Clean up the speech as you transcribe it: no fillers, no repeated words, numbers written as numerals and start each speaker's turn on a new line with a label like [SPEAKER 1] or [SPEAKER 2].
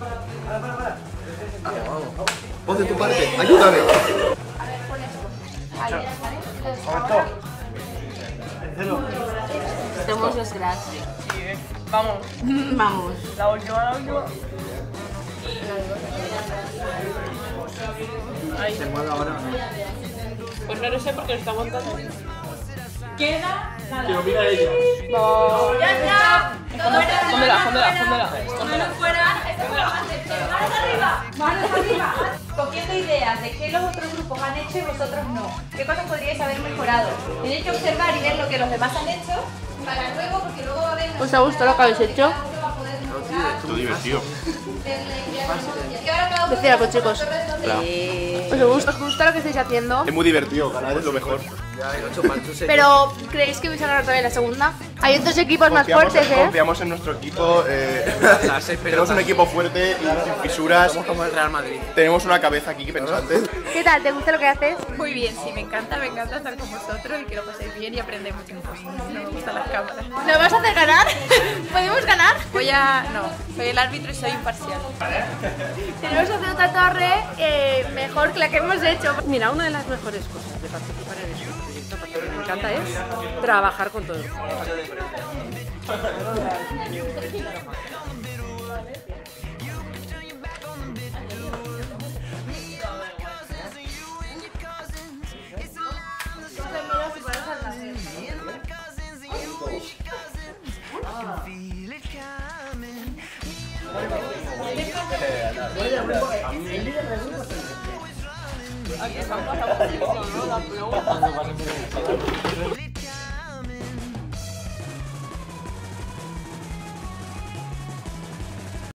[SPEAKER 1] Vamos. Pon de tu parte, ayúdame.
[SPEAKER 2] A ver, pon esto. Ahí, ¿vale?
[SPEAKER 3] Somos los cracks.
[SPEAKER 4] Vamos.
[SPEAKER 3] Vamos.
[SPEAKER 4] La última, la última. Ahí.
[SPEAKER 1] Se mueve ahora.
[SPEAKER 4] Pues no lo sé porque lo está montando. Queda nada.
[SPEAKER 1] Que lo mira ella.
[SPEAKER 4] ¡Ya está! Póndela.
[SPEAKER 2] Manos fuera. Manos arriba. Manos arriba. Cogiendo ideas de qué los otros grupos han hecho y vosotros no. ¿Qué cosas podríais haber mejorado? Tenéis que observar y ver lo que los demás han hecho para luego, porque luego va a haber...
[SPEAKER 3] ¿Os ha gustado lo que habéis hecho?
[SPEAKER 5] Esto divertido.
[SPEAKER 3] Decid algo, chicos. ¿Os gusta lo que estáis haciendo?
[SPEAKER 5] Es muy divertido, ganar es lo mejor.
[SPEAKER 1] Ya hay 8 parchos.
[SPEAKER 3] Pero, ¿creéis que vais a ganar también la segunda? Hay otros equipos más fuertes, ¿eh?
[SPEAKER 5] Confiamos en nuestro equipo. Tenemos un equipo fuerte y sin fisuras.
[SPEAKER 1] Somos como el Real Madrid.
[SPEAKER 5] Tenemos una cabeza aquí pensante.
[SPEAKER 3] ¿Qué tal? ¿Te gusta lo que haces?
[SPEAKER 4] Muy bien, sí, me encanta estar con vosotros y que lo paséis bien y aprender mucho. No me gustan las cámaras.
[SPEAKER 3] ¿Nos vas a hacer ganar? ¿Podemos ganar?
[SPEAKER 4] No, soy el árbitro y soy imparcial.
[SPEAKER 3] Tenemos que hacer otra torre mejor que la que hemos hecho.
[SPEAKER 6] Mira, una de las mejores cosas de participar en este proyecto, porque me encanta, es trabajar con todos.
[SPEAKER 4] Aquí estamos,